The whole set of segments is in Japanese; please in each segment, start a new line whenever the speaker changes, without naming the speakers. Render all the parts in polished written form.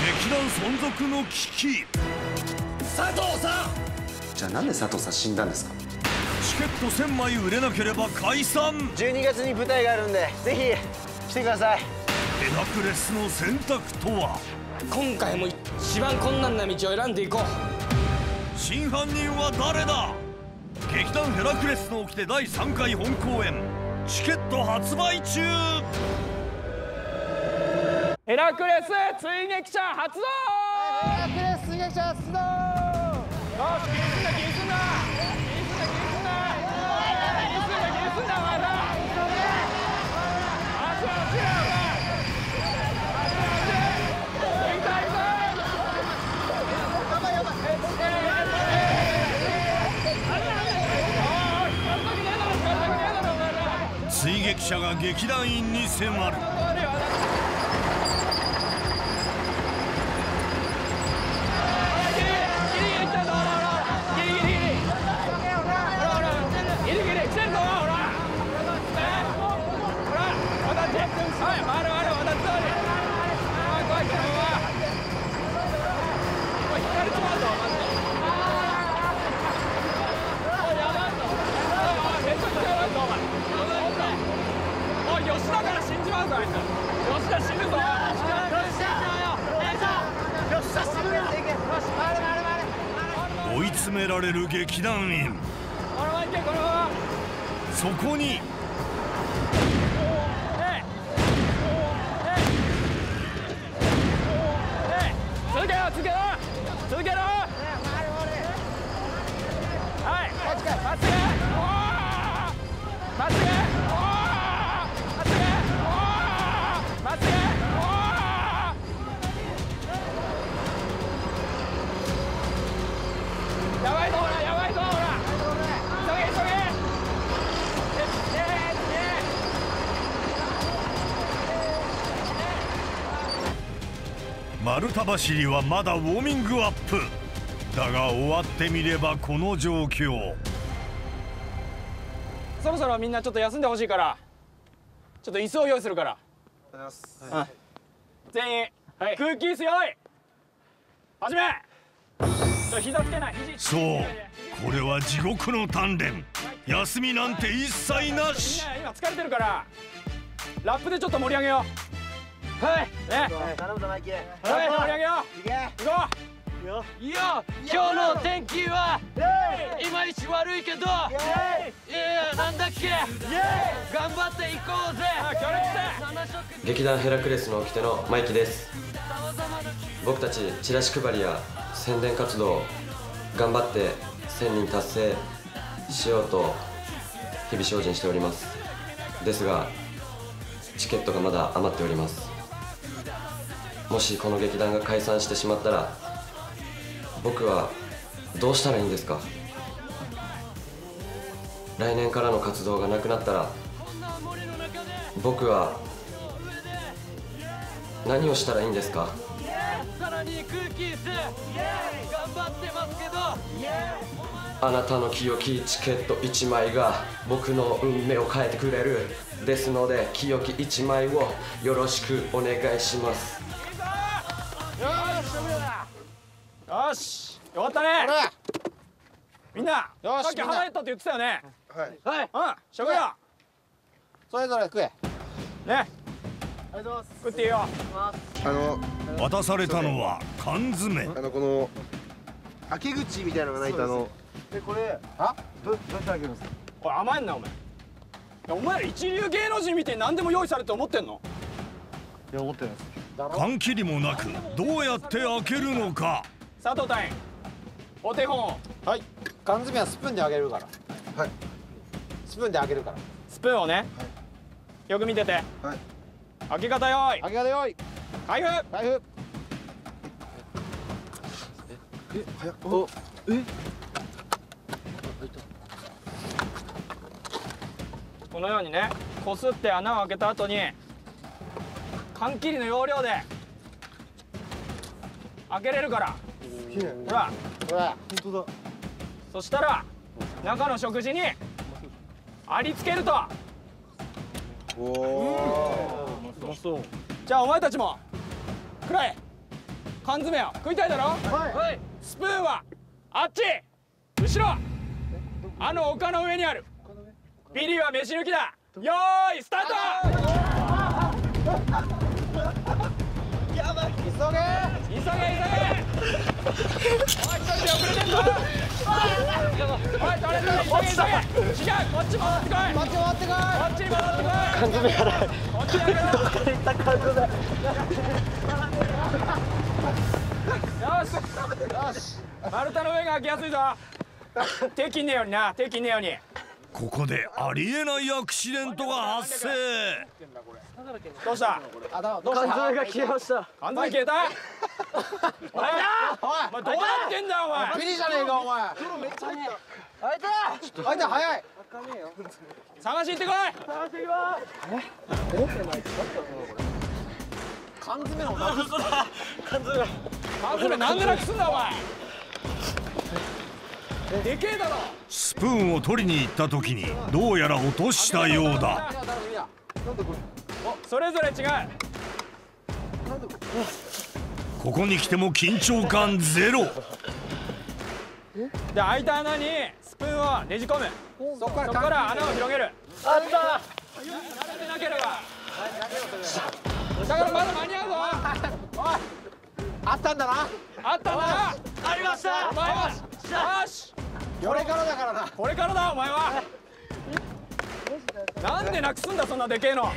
劇団存続の危機。
佐藤さん。
じゃあなんで佐藤さん死んだんですか？
チケット1000枚売れなければ解散。
12月に舞台があるんでぜひ来てください。
ヘラクレスの選択とは。
今回も一番困難な道を選んでいこう。
真犯人は誰だ。劇団ヘラクレスの掟第3回本公演チケット発売中。
ヘラクレス追撃者発動。
ヘラクレス追撃者発動。
よし、気にすんな気にすんなお前ら。
追撃者が劇団員に迫る。
吉田から死んじまうぞあいつ。吉田死ぬぞ。
追い詰められる劇団員。そこに
続けろ続けろ続けろ。はいまっすぐまっすぐまっすぐまっすぐ。やばいぞほらやばいぞほら。急げ急げ。
丸太走りはまだウォーミングアップだが、終わってみればこの状況。
そろそろみんなちょっと休んでほしいからちょっと椅子を用意するから。全員、はい、空気椅子用意始め。膝つけない。
そう、これは地獄の鍛錬。休みなんて一切なし。
みんな今疲れてるからラップでちょっと盛り上げよう。はいね、
頼むぞマイキー。
はい盛り上げよう。
いけ。
行こう。
いや、今日の天気はいまいち悪いけど、いやなんだっけ、頑張っていこうぜ。
協力して。
劇団ヘラクレスの掟のマイキです。僕たちチラシ配りや宣伝活動頑張って1000人達成しようと日々精進しております。ですがチケットがまだ余っております。もしこの劇団が解散してしまったら僕はどうしたらいいんですか？来年からの活動がなくなったら僕は何をしたらいいんですか？
さらに空気椅子頑張ってますけど、
あなたの清きチケット1枚が僕の運命を変えてくれる。ですので清き1枚をよろしくお願いします。
よしよかったね。みんなさっき腹減ったって言ってたよね。
はい。
うん食料
それぞれ食え。
ね。ありがとうございます。食っていいよ。
渡されたのは缶詰。
この開け口みたいなのがないと
これどうやって開けるんですか？
おい甘えんなお前。お前ら一流芸能人みて何でも用意されて思ってんの？
いや思ってないです。
缶切りもなくどうやって開けるのか。
佐藤隊員お手本を。
はい。缶詰はスプーンで開けるから。はい。スプーンで開けるから。
スプーンをね、よく見てて。はい。開け方よい。
開け方よい。
開封。
開封。
早っ。お
このようにね、こすって穴を開けた後に缶切りの要領で開けれるから。ほら
ほら。
本当だ。
そしたら中の食事にありつけると。
おお。
うまそう。じゃあお前たちも食らえ。 缶詰よ食いたいだろ。はい。スプーンはあっち後ろあの丘の上にある。ビリーは飯抜きだ。よーいスタート。
急げ。
急げ。おい一人で遅れてんぞ。おい誰か急げ。違うこっち戻ってこい。
待って待ってこい。
こっちに戻ってこい。
缶詰やない。
こっちに開けろ。
どっかで行った缶詰。
よし。丸太の上が開きやすいぞ。手切んねえようにな。手切んねえように。
ここでありえないアクシデントが発生。
どうした。
どうした。
缶詰が消えました。
缶詰消えた。お前どうなってんだよお前。
ビリじゃねえかお前。開いた早い。
探しに行ってこい。
缶詰のなくす。
缶詰なんでなくすんだお前。でけえだろ。
スプーンを取りに行った時にどうやら落としたようだ。
それぞれ違う。
ここに来ても緊張感ゼロ。
で開いた穴にスプーンをねじ込む。そこから穴を広げる。
あった。
慣れてなければだからまだ間に合うぞ。
あったんだな。
あったんだな。
ありました
お前はよし
これからだからな。
これからだお前は。なんでなくすんだそんなでけえの。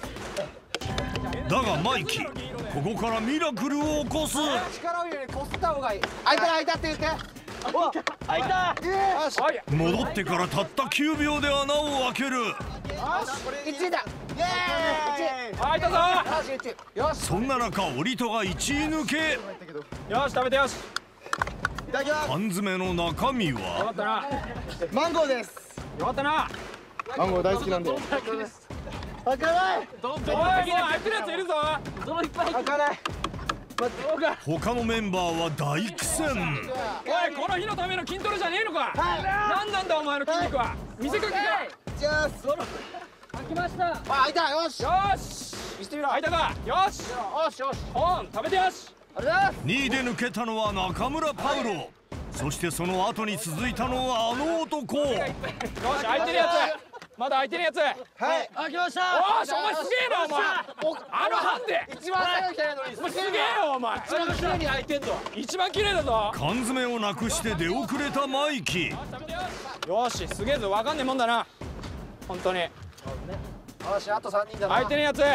だがマイキー、ここからミラクルを起こす。
力を入れてこすった方がいい。開いたって言って。
開いた。
よし。
おい
戻ってからたった9秒で穴を開ける。
1位だ。イエーイ。
開いたぞ。
よし。
そんな中オリトが1位抜け。
よし食べてよし。
いただきます。
缶詰の中身
よか
は
ったな。
マンゴーです。
よかったな。
マンゴー大好きなんで。開かない。
おいもう開いてるやついるぞ。
開かない。
他のメンバーは大苦戦。
おいこの日のための筋トレじゃねえのか。なんなんだお前の筋肉は。見せかけか。
じゃあ。
開きました。
あ開いた。よし。
よし
見せてみろ。
開いたか。よし
よしよし。
ポン食べてよし。
2位で抜けたのは中村パウロ。そしてその後に続いたのはあの男。
よし開いてるやつ。まだ開いてるやつ。
はい。
開きました。
おしお前すげえなお前。あのハンデ
一番最後に来たのに。
お前すげえよお前。
一番綺麗に開いてんぞ。
一番綺麗だぞ。
缶詰をなくして出遅れたマイキ。
よしすげえぞ。わかんねえもんだな本当に。
よしあと3人だな。
開いてるやつ。
はい。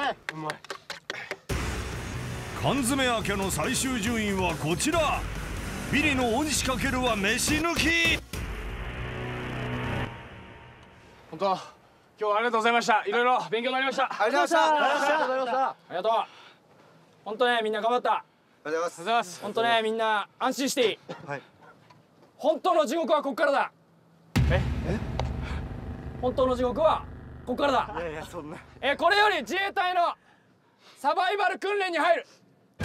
缶詰開けの最終順位はこちら。ビリの大西かけるは飯抜き。
本当今日はありがとうございました。いろいろ勉強になりました。
ありがとうございました。
ありがとう。本当ねみんな頑張った。
ありがとうございます。
本当ねみんな安心していい。
はい。
本当の地獄はここからだ。本当の地獄はここからだ。
いやいやそんな。
これより自衛隊のサバイバル訓練に入る。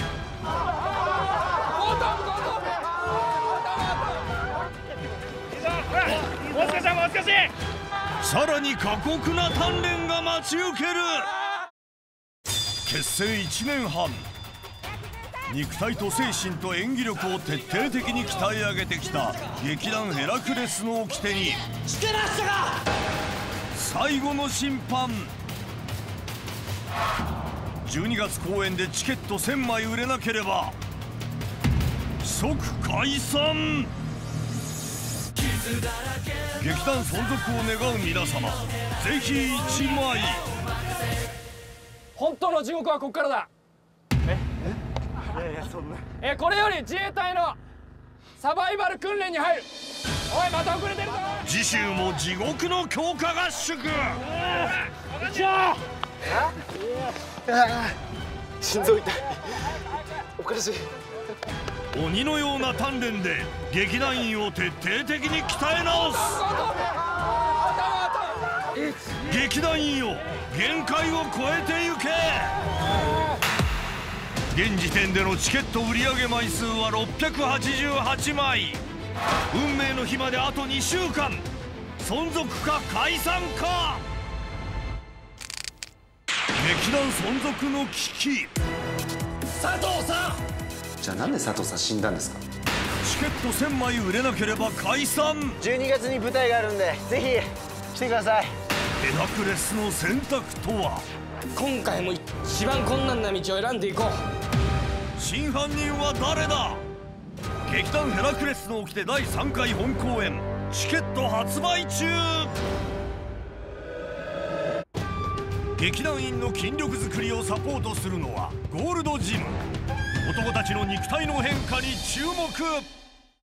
もう少しもう少し。
さらに過酷な鍛錬が待ち受ける。結成1年半、肉体と精神と演技力を徹底的に鍛え上げてきた劇団ヘラクレスの掟に最後の審判。12月公演でチケット1000枚売れなければ即解散。劇団存続を願う皆様、ぜひ1枚。
本当の地獄はここからだ。
いやいやそんな。
これより自衛隊のサバイバル訓練に入る。おいまた遅れてるぞ。
次週も地獄の強化合宿。
心臓痛い。おかしい。
鬼のような鍛錬で劇団員を徹底的に鍛え直す。劇団員よ、限界を超えてゆけ。現時点でのチケット売上枚数は688枚。運命の日まであと2週間。存続か解散か。劇団存続の危機。
佐藤さん
じゃあなんで佐藤さん死んだんですか？
チケット1000枚売れなければ解散。
12月に舞台があるんでぜひ来てください。
ヘラクレスの選択とは。
今回も一番困難な道を選んでいこう。
真犯人は誰だ。劇団ヘラクレスの掟第3回本公演チケット発売中。劇団員の筋力作りをサポートするのはゴールドジム。男たちの肉体の変化に注目。